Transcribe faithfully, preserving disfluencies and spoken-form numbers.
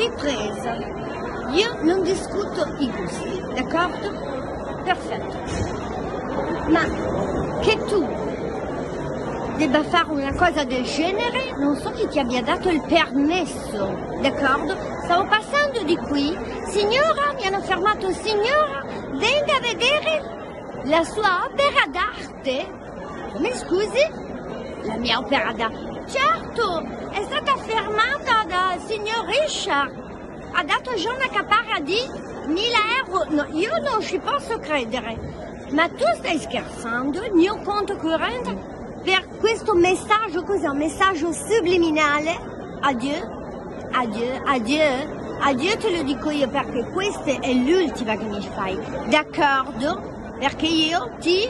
ripresa. Io non discuto i gusti, d'accordo? Perfetto. Ma che tu debba fare una cosa del genere, non so chi ti abbia dato il permesso, d'accordo? Stavo passando di qui, signora, mi hanno fermato, signora, venga a vedere la sua opera d'arte. Mi scusi? La mia opera d'arte? Certo, è stata fermata dal signor Richard. Ha dato giornata Paradis mille euro. No, io non ci posso credere. Ma tu stai scherzando? Il mio conto corrente per questo messaggio, cos'è? Un messaggio subliminale? Addio, addio, addio, addio te lo dico io perché questa è l'ultima che mi fai. D'accordo? Perché io ti...